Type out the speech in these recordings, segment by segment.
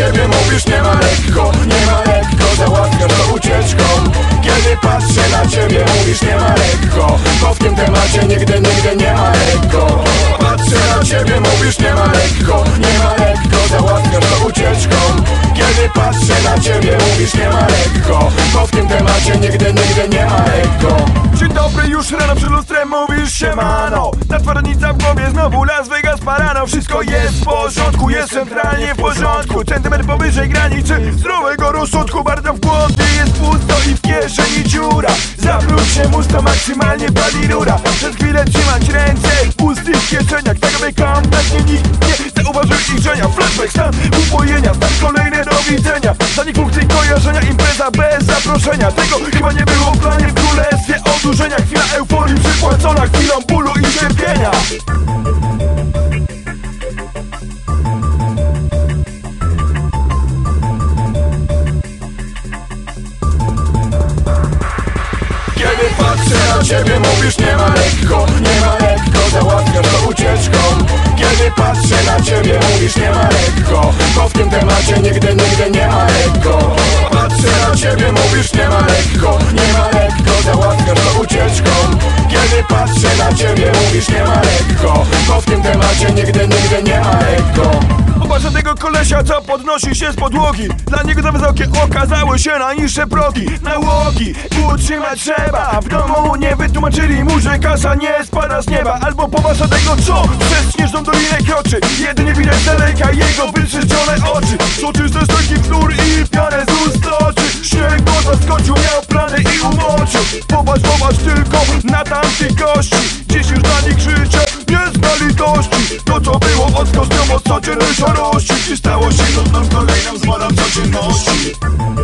ciebie mówisz nie ma lekko, nie ma lekko, załatwiasz to ucieczką. Kiedy patrzę na ciebie mówisz nie ma lekko, bo w tym temacie nigdy nie ma lekko. Patrzę na ciebie mówisz nie ma lekko, nie ma lekko, załatwiasz to ucieczką. Kiedy patrzę na ciebie mówisz nie ma lekko, bo w tym temacie nigdy nie ma lekko. Dzień dobry, już rano przed lustrem mówisz siemano. Natwarnica w głowie, znowu Las Vegas parano. Wszystko jest w porządku, jest centralnie w porządku. Centymetr powyżej granicy zdrowego rozsądku. Bardzo w głowie jest pusto i w kieszeni dziura. Zawróć się mus, to maksymalnie pali rura. Przez chwilę trzymać ręce w pustych kieszeniach. Tak aby kompletnie nikt nie zauważył ich żenia. Flashback, stan upojenia, stan kolejny do widzenia. Zanik funkcji kojarzenia, impreza bez zaproszenia. Tego chyba nie było w planie w królestwie odurzenia. Chwila euforii przypłacona chwilą bólu i cierpienia. Kiedy patrzę na ciebie mówisz nie ma lekko, nie ma lekko, załatwiasz to ucieczką. Kiedy patrzę na ciebie mówisz nie ma lekko, bo w tym temacie nigdy nie ma lekko. Patrzę na ciebie mówisz nie ma lekko, nie ma lekko, załatwiasz to ucieczką. Kiedy patrzę na ciebie mówisz nie ma lekko, bo w tym temacie nigdy nie ma lekko. Popatrz tego kolesia, co podnosi się z podłogi. Dla niego za wysokie okazały się najniższe progi. Nałogi utrzymać trzeba, w domu nie wytłumaczyli mu, że kasa nie spada z nieba. Albo popatrz na tego, co przez śnieżną dolinę kroczy. Jedynie widać z daleka jego wyczyszczone oczy. Soczyste stojki wzór i pianę z ust oczy. Śnieg go zaskoczył, miał plany i umoczył. Popatrz tylko na tamtych gości. Dziś już dla nich życie nie zna litości. To co było odskocznią od codziennej szarości, czy stało się nudną kolejną zmodą codzienności.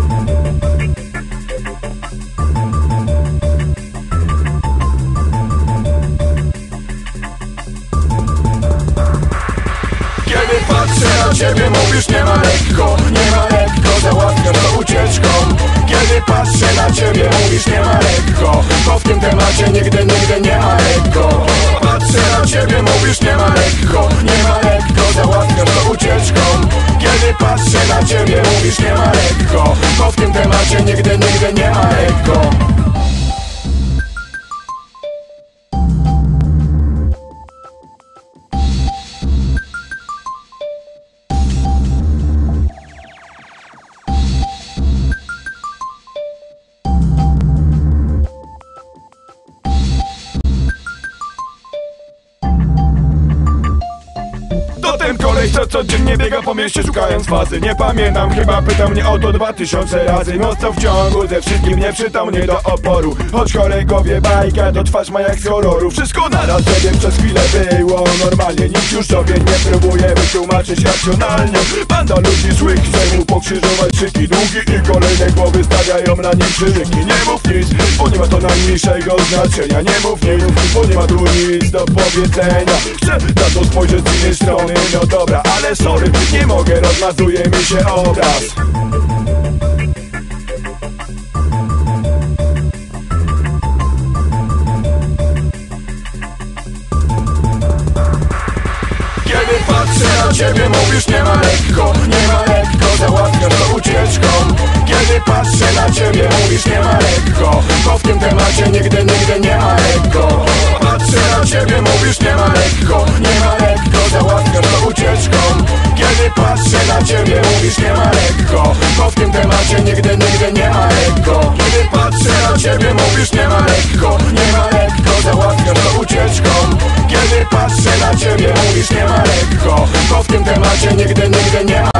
Kiedy patrzę na ciebie mówisz nie ma lekko, nie ma lekko, załatwiasz to ucieczką. Kiedy patrzę na ciebie mówisz nie ma lekko, bo w tym temacie nigdy nie ma lekko. Patrzę na ciebie mówisz nie ma lekko, nie ma lekko, załatwiasz to ucieczką. Kiedy patrzę na ciebie mówisz nie ma lekko, bo w tym temacie nigdy nie ma lekko. Ten koleś, co codziennie biega po mieście szukając fazy. Nie pamiętam, chyba pytał mnie o to 2000 razy. Mocno w ciągu, ze wszystkim nieprzytomny do oporu. Choć chorego wie bajka, to twarz ma jak z horroru. Wszystko naraz, wiem, przez chwilę było normalnie. Nikt już sobie nie próbuje wytłumaczyć racjonalnie. Banda ludzi złych chce mu pokrzyżować szyki. Długi i kolejne głowy stawiają na nim krzyżyki. Nie mów nic, bo nie ma to najmniejszego znaczenia. Nie mów nic, bo nie ma tu nic do powiedzenia. Chcę na to spojrzeć z innej strony. No dobra, ale sorry, nie mogę, rozmazuje mi się obraz. Kiedy patrzę na ciebie mówisz nie ma lekko, nie ma lekko, załatwiasz to ucieczką. Kiedy patrzę na ciebie mówisz nie ma lekko, bo w tym temacie nigdy nie ma lekko. Patrzę na ciebie mówisz nie ma lekko, nie ma lekko, załatwiasz to ucieczką. Kiedy patrzę na ciebie mówisz nie ma lekko, bo w tym temacie nigdy nie ma lekko. Kiedy patrzę na ciebie mówisz nie ma lekko, nie ma lekko, załatwiasz to ucieczką. Kiedy patrzę na ciebie mówisz nie ma lekko, bo w tym temacie nigdy nie ma